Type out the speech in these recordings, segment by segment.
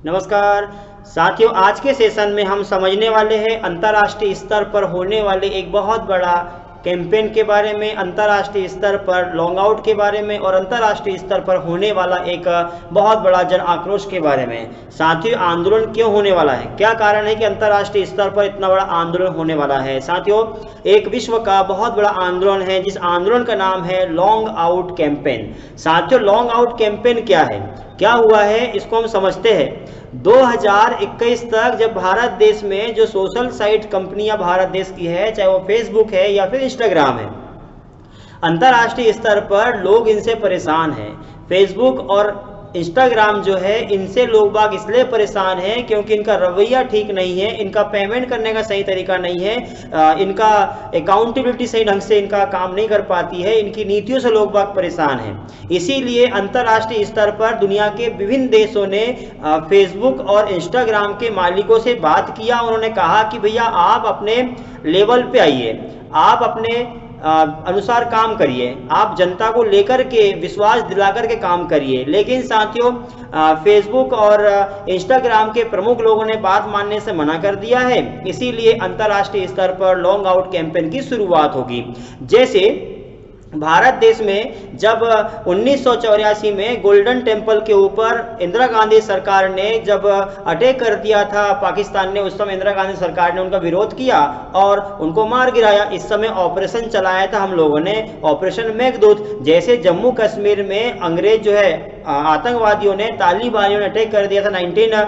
नमस्कार साथियों, आज के सेशन में हम समझने वाले हैं अंतर्राष्ट्रीय स्तर पर होने वाले एक बहुत बड़ा कैंपेन के बारे में, अंतर्राष्ट्रीय स्तर पर लॉन्ग आउट के बारे में और अंतर्राष्ट्रीय स्तर पर होने वाला एक बहुत बड़ा जन आक्रोश के बारे में। साथियों, आंदोलन क्यों होने वाला है, क्या कारण है कि अंतर्राष्ट्रीय स्तर पर इतना बड़ा आंदोलन होने वाला है। साथियों, एक विश्व का बहुत बड़ा आंदोलन है जिस आंदोलन का नाम है लॉन्ग आउट कैंपेन। साथियों, लॉन्ग आउट कैंपेन क्या है, क्या हुआ है, इसको हम समझते हैं। 2021 तक जब भारत देश में जो सोशल साइट कंपनियां भारत देश की है, चाहे वो फेसबुक है या फिर इंस्टाग्राम है, अंतर्राष्ट्रीय स्तर पर लोग इनसे परेशान हैं। फेसबुक और इंस्टाग्राम जो है, इनसे लोग बाग इसलिए परेशान हैं क्योंकि इनका रवैया ठीक नहीं है, इनका पेमेंट करने का सही तरीका नहीं है, इनका अकाउंटेबिलिटी सही ढंग से इनका काम नहीं कर पाती है, इनकी नीतियों से लोग बाग परेशान हैं। इसीलिए अंतर्राष्ट्रीय स्तर पर दुनिया के विभिन्न देशों ने फेसबुक और इंस्टाग्राम के मालिकों से बात किया। उन्होंने कहा कि भैया आप अपने लेवल पे आइए, आप अपने अनुसार काम करिए, आप जनता को लेकर के विश्वास दिलाकर के काम करिए। लेकिन साथियों, फेसबुक और इंस्टाग्राम के प्रमुख लोगों ने बात मानने से मना कर दिया है। इसीलिए अंतर्राष्ट्रीय स्तर पर लॉन्ग आउट कैंपेन की शुरुआत होगी। जैसे भारत देश में जब 1984 में गोल्डन टेम्पल के ऊपर इंदिरा गांधी सरकार ने जब अटैक कर दिया था पाकिस्तान ने, उस समय इंदिरा गांधी सरकार ने उनका विरोध किया और उनको मार गिराया। इस समय ऑपरेशन चलाया था हम लोगों ने, ऑपरेशन मेघदूत। जैसे जम्मू कश्मीर में अंग्रेज जो है आतंकवादियों ने, तालिबानियों ने अटैक कर दिया था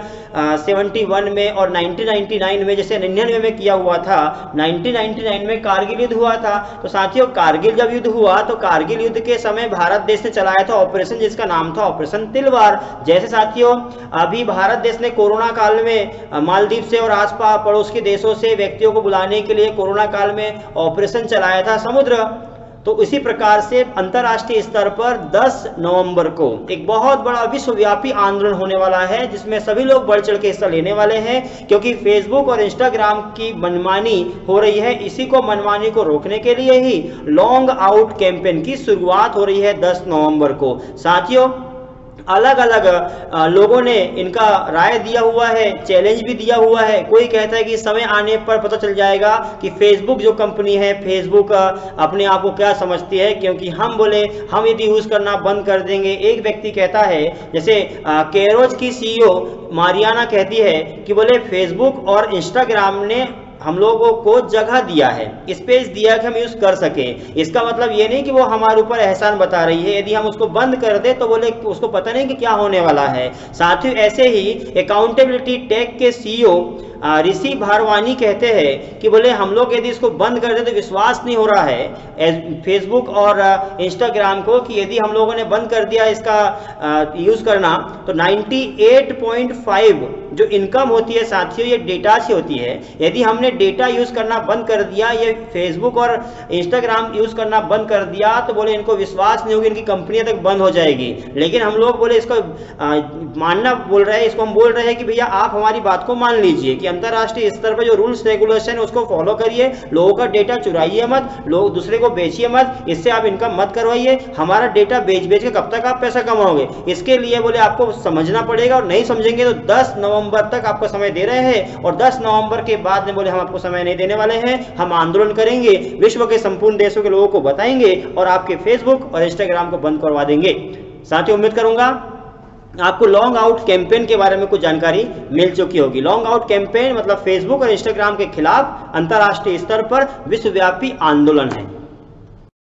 1971 में और 1999 में, जैसे 99 में किया हुआ था, 1999 में कारगिल युद्ध हुआ था। तो साथियों, कारगिल जब युद्ध हुआ तो कारगिल युद्ध के समय भारत देश ने चलाया था ऑपरेशन जिसका नाम था ऑपरेशन तिलवार। जैसे साथियों, अभी भारत देश ने कोरोना काल में मालदीव से और आसपास पड़ोस के देशों से व्यक्तियों को बुलाने के लिए कोरोना काल में ऑपरेशन चलाया था समुद्र। तो इसी प्रकार से अंतर्राष्ट्रीय स्तर पर 10 नवंबर को एक बहुत बड़ा विश्वव्यापी आंदोलन होने वाला है जिसमें सभी लोग बढ़ चढ़ के हिस्सा लेने वाले हैं, क्योंकि फेसबुक और इंस्टाग्राम की मनमानी हो रही है। इसी को मनमानी को रोकने के लिए ही लॉन्ग आउट कैंपेन की शुरुआत हो रही है 10 नवंबर को। साथियों, अलग अलग लोगों ने इनका राय दिया हुआ है, चैलेंज भी दिया हुआ है। कोई कहता है कि समय आने पर पता चल जाएगा कि फेसबुक जो कंपनी है, फेसबुक अपने आप को क्या समझती है, क्योंकि हम बोले हम यदि यूज करना बंद कर देंगे। एक व्यक्ति कहता है, जैसे केरोज की सीईओ मारियाना कहती है कि बोले फेसबुक और इंस्टाग्राम ने हम लोगों को जगह दिया है, स्पेस दिया कि हम यूज कर सके। इसका मतलब ये नहीं कि वो हमारे ऊपर एहसान बता रही है। यदि हम उसको बंद कर दे तो बोले उसको पता नहीं कि क्या होने वाला है। साथियों, ऐसे ही अकाउंटेबिलिटी टेक के सीईओ ऋषि भारवानी कहते हैं कि बोले हम लोग यदि इसको बंद कर दे तो विश्वास नहीं हो रहा है फेसबुक और इंस्टाग्राम को कि यदि हम लोगों ने बंद कर दिया इसका यूज करना तो 98.5 जो इनकम होती है साथियों, ये डेटा से होती है। यदि हमने डेटा यूज करना बंद कर दिया, ये फेसबुक और इंस्टाग्राम यूज करना बंद कर दिया, तो बोले इनको विश्वास नहीं होगी, इनकी कंपनियां तक बंद हो जाएगी। लेकिन हम लोग बोले इसको मानना बोल रहे हैं, इसको हम बोल रहे हैं कि भैया आप हमारी बात को मान लीजिए कि अंतर्राष्ट्रीय स्तर पर जो रूल्स रेगुलेशन है उसको फॉलो करिए, लोगों का डेटा चुराइए मत, लोग दूसरे को बेचिए मत, इससे आप इनकम मत करवाइए। हमारा डेटा बेच बेच के कब तक आप पैसा कमाओगे, इसके लिए बोले आपको समझना पड़ेगा, और नहीं समझेंगे तो 10 नवंबर तक आपको समय दे रहे हैं। और 10 नवंबर के बाद में बोले हम आपको समय नहीं देने वाले हैं, हम आंदोलन करेंगे, विश्व के संपूर्ण देशों के लोगों को बताएंगे और आपके फेसबुक और इंस्टाग्राम को बंद करवा देंगे। साथियों, उम्मीद करूंगा आपको लॉन्ग आउट कैंपेन के बारे में कुछ जानकारी मिल चुकी होगी। लॉन्ग आउट कैंपेन मतलब फेसबुक और इंस्टाग्राम के खिलाफ अंतर्राष्ट्रीय स्तर पर विश्वव्यापी आंदोलन है।